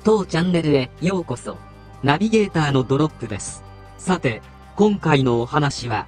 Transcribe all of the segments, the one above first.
当チャンネルへようこそ。ナビゲーターのドロップです。さて、今回のお話は、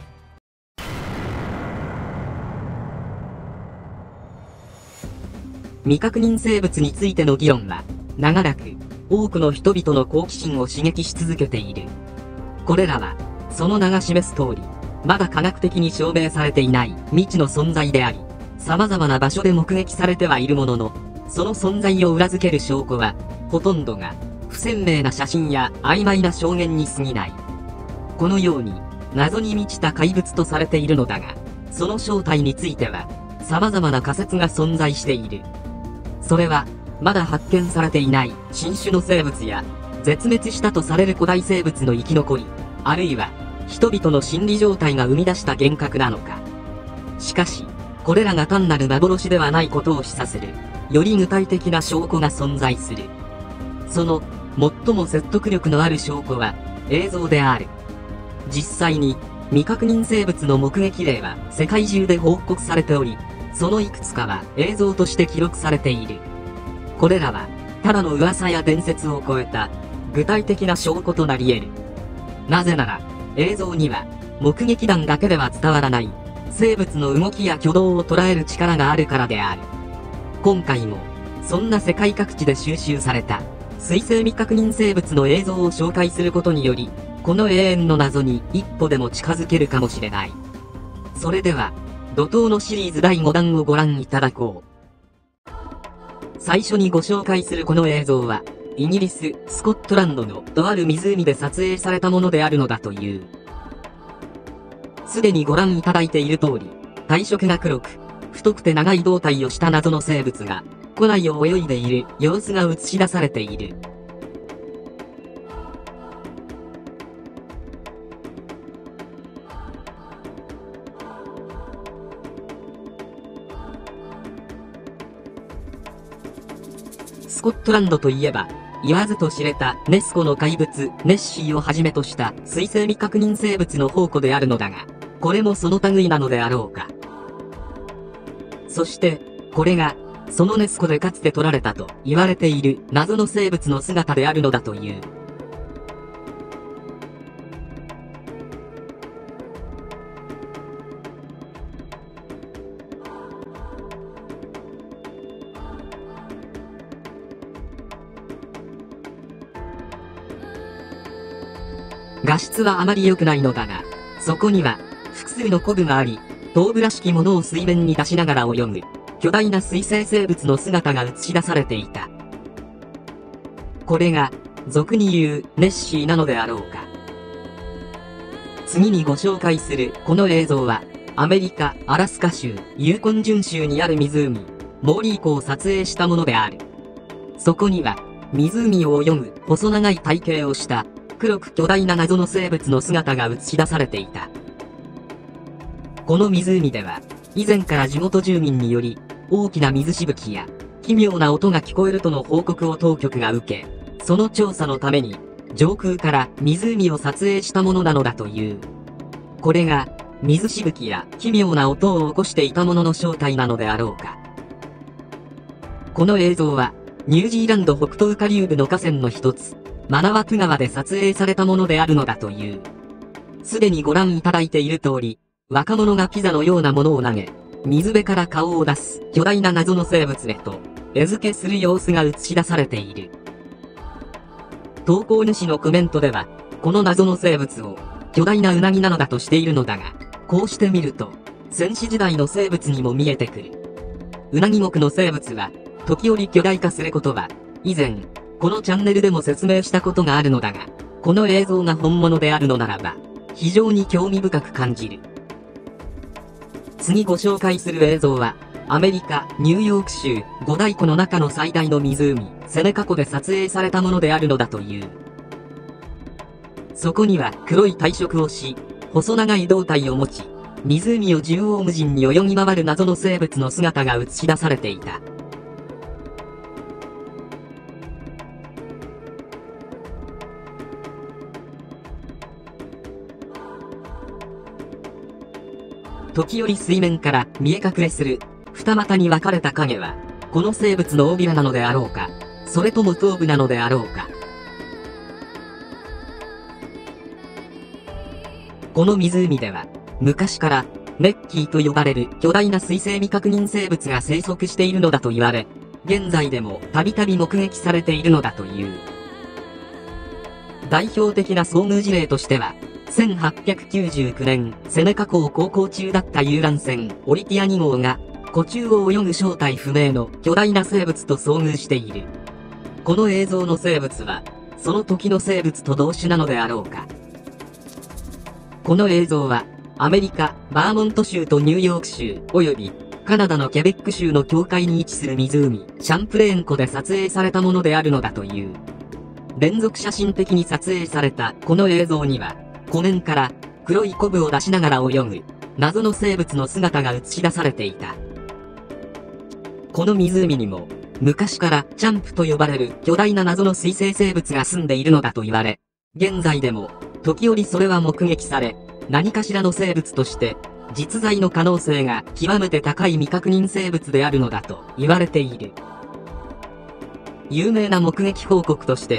未確認生物についての議論は、長らく、多くの人々の好奇心を刺激し続けている。これらは、その名が示す通り、まだ科学的に証明されていない未知の存在であり、様々な場所で目撃されてはいるものの、その存在を裏付ける証拠は、ほとんどが、不鮮明な写真や曖昧な証言に過ぎない。このように、謎に満ちた怪物とされているのだが、その正体については、様々な仮説が存在している。それは、まだ発見されていない新種の生物や、絶滅したとされる古代生物の生き残り、あるいは、人々の心理状態が生み出した幻覚なのか。しかし、これらが単なる幻ではないことを示唆する、より具体的な証拠が存在する。その、最も説得力のある証拠は、映像である。実際に、未確認生物の目撃例は世界中で報告されており、そのいくつかは映像として記録されている。これらは、ただの噂や伝説を超えた、具体的な証拠となり得る。なぜなら、映像には、目撃談だけでは伝わらない、生物の動きや挙動を捉える力があるからである。今回も、そんな世界各地で収集された、水生未確認生物の映像を紹介することにより、この永遠の謎に一歩でも近づけるかもしれない。それでは、怒涛のシリーズ第5弾をご覧いただこう。最初にご紹介するこの映像は、イギリス・スコットランドのとある湖で撮影されたものであるのだという。すでにご覧いただいている通り、体色が黒く、太くて長い胴体をした謎の生物が、湖内を泳いでいる様子が映し出されている。スコットランドといえば、言わずと知れたネス湖の怪物ネッシーをはじめとした水生未確認生物の宝庫であるのだが、これもその類なのであろうか。そして、これが、そのネス湖でかつて撮られたと言われている謎の生物の姿であるのだという。画質はあまり良くないのだが、そこには、複数のコブがあり、頭部らしきものを水面に出しながら泳ぐ、巨大な水生生物の姿が映し出されていた。これが、俗に言う、ネッシーなのであろうか。次にご紹介する、この映像は、アメリカ・アラスカ州、ユーコン準州にある湖、モーリー湖を撮影したものである。そこには、湖を泳ぐ、細長い体型をした、黒く巨大な謎の生物の姿が映し出されていた。この湖では、以前から地元住民により、大きな水しぶきや、奇妙な音が聞こえるとの報告を当局が受け、その調査のために、上空から湖を撮影したものなのだという。これが、水しぶきや奇妙な音を起こしていたものの正体なのであろうか。この映像は、ニュージーランド北東下流部の河川の一つ、マナワク川で撮影されたものであるのだという。すでにご覧いただいている通り、若者がピザのようなものを投げ、水辺から顔を出す巨大な謎の生物へと、餌付けする様子が映し出されている。投稿主のコメントでは、この謎の生物を、巨大なウナギなのだとしているのだが、こうして見ると、先史時代の生物にも見えてくる。ウナギ目の生物は、時折巨大化することは、以前、このチャンネルでも説明したことがあるのだが、この映像が本物であるのならば、非常に興味深く感じる。次ご紹介する映像は、アメリカ・ニューヨーク州五大湖の中の最大の湖、セネカ湖で撮影されたものであるのだという。そこには黒い体色をし、細長い胴体を持ち、湖を縦横無尽に泳ぎ回る謎の生物の姿が映し出されていた。時折水面から見え隠れする、二股に分かれた影は、この生物の尾びれなのであろうか、 それとも頭部なのであろうか。この湖では、昔から、メッキーと呼ばれる巨大な水生未確認生物が生息しているのだと言われ、現在でもたびたび目撃されているのだという。代表的な遭遇事例としては、1899年、セネカ港を航行中だった遊覧船、オリティア2号が、湖中を泳ぐ正体不明の巨大な生物と遭遇している。この映像の生物は、その時の生物と同種なのであろうか。この映像は、アメリカ、バーモント州とニューヨーク州、及び、カナダのケベック州の境界に位置する湖、シャンプレーン湖で撮影されたものであるのだという。連続写真的に撮影されたこの映像には、湖面から黒いコブを出しながら泳ぐ、謎の生物の姿が映し出されていた。この湖にも、昔からチャンプと呼ばれる巨大な謎の水生生物が住んでいるのだと言われ、現在でも、時折それは目撃され、何かしらの生物として、実在の可能性が極めて高い未確認生物であるのだと言われている。有名な目撃報告として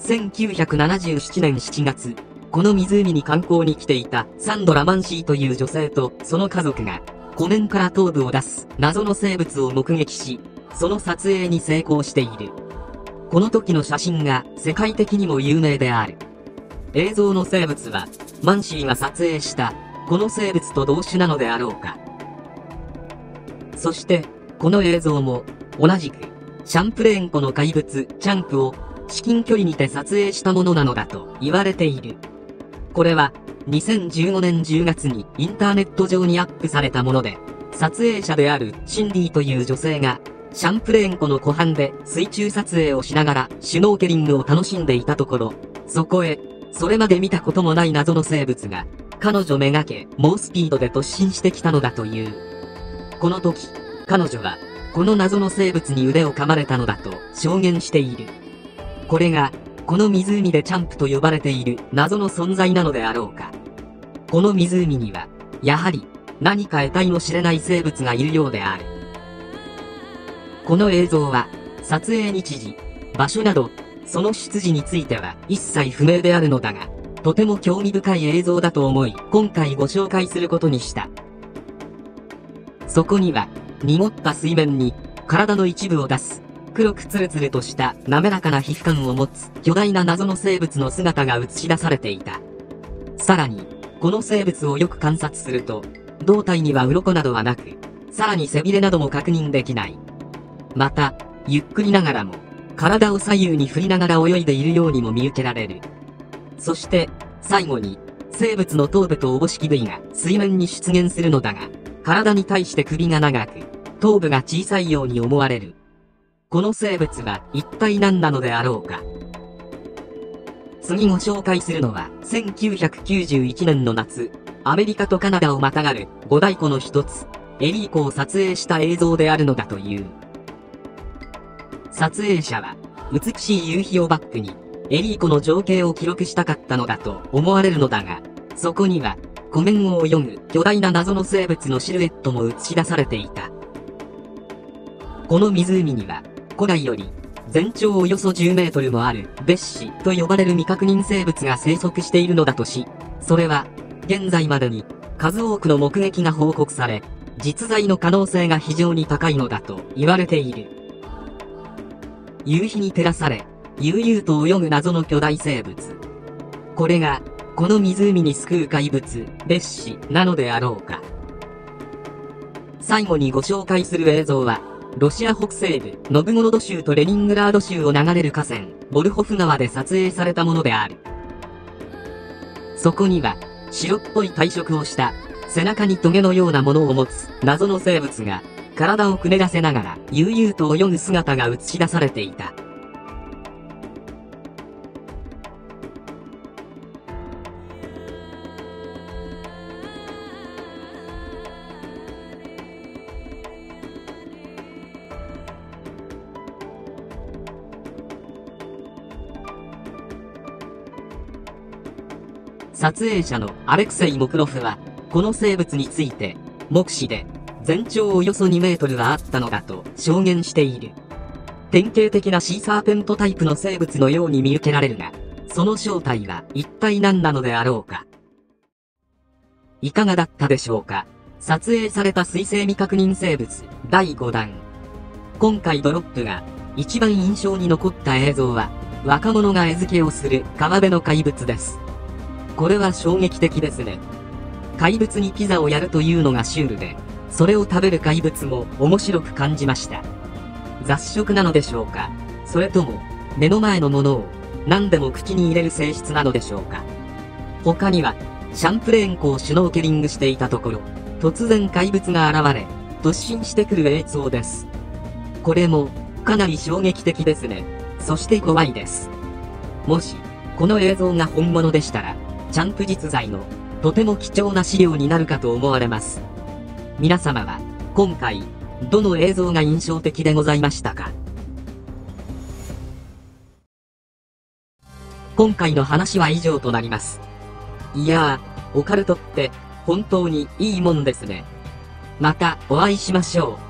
、1977年7月、この湖に観光に来ていたサンドラ・マンシーという女性とその家族が、湖面から頭部を出す謎の生物を目撃し、その撮影に成功している。この時の写真が世界的にも有名である。映像の生物は、マンシーが撮影したこの生物と同種なのであろうか。そして、この映像も、同じく、シャンプレーン湖の怪物、チャンプを、至近距離にて撮影したものなのだと言われている。これは、2015年10月にインターネット上にアップされたもので、撮影者であるシンディという女性が、シャンプレーン湖の湖畔で水中撮影をしながらシュノーケリングを楽しんでいたところ、そこへ、それまで見たこともない謎の生物が、彼女めがけ、猛スピードで突進してきたのだという。この時、彼女は、この謎の生物に腕を噛まれたのだと証言している。これが、この湖でチャンプと呼ばれている謎の存在なのであろうか。この湖には、やはり、何か得体の知れない生物がいるようである。この映像は、撮影日時、場所など、その出自については一切不明であるのだが、とても興味深い映像だと思い、今回ご紹介することにした。そこには、濁った水面に、体の一部を出す、黒くツルツルとした滑らかな皮膚感を持つ巨大な謎の生物の姿が映し出されていた。さらに、この生物をよく観察すると、胴体には鱗などはなく、さらに背びれなども確認できない。また、ゆっくりながらも、体を左右に振りながら泳いでいるようにも見受けられる。そして、最後に、生物の頭部とおぼしき部位が水面に出現するのだが、体に対して首が長く、頭部が小さいように思われる。この生物は一体何なのであろうか。次ご紹介するのは、1991年の夏、アメリカとカナダをまたがる五大湖の一つ、エリー湖を撮影した映像であるのだという。撮影者は、美しい夕日をバックに、エリー湖の情景を記録したかったのだと思われるのだが、そこには、湖面を泳ぐ巨大な謎の生物のシルエットも映し出されていた。この湖には、古代より、全長およそ10メートルもある、ベッシと呼ばれる未確認生物が生息しているのだとし、それは、現在までに、数多くの目撃が報告され、実在の可能性が非常に高いのだと言われている。夕日に照らされ、悠々と泳ぐ謎の巨大生物。これが、この湖に救う怪物、ベッシなのであろうか。最後にご紹介する映像は、ロシア北西部、ノブゴロド州とレニングラード州を流れる河川、ボルホフ川で撮影されたものである。そこには、白っぽい体色をした、背中にトゲのようなものを持つ謎の生物が、体をくねらせながら悠々と泳ぐ姿が映し出されていた。撮影者のアレクセイ・モクロフは、この生物について、目視で、全長およそ2メートルはあったのだと証言している。 典型的なシーサーペントタイプの生物のように見受けられるが、その正体は一体何なのであろうか。いかがだったでしょうか。撮影された水星未確認生物第5弾。今回ドロップが一番印象に残った映像は、若者が餌付けをする川辺の怪物です。これは衝撃的ですね。怪物にピザをやるというのがシュールで、それを食べる怪物も面白く感じました。雑食なのでしょうか、それとも目の前のものを何でも口に入れる性質なのでしょうか。他にはシャンプレーン湖をシュノーケリングしていたところ、突然怪物が現れ突進してくる映像です。これもかなり衝撃的ですね。そして怖いです。もしこの映像が本物でしたら、チャンプ実在のとても貴重な資料になるかと思われます。皆様は今回どの映像が印象的でございましたか。今回の話は以上となります。いやー、オカルトって本当にいいもんですね。またお会いしましょう。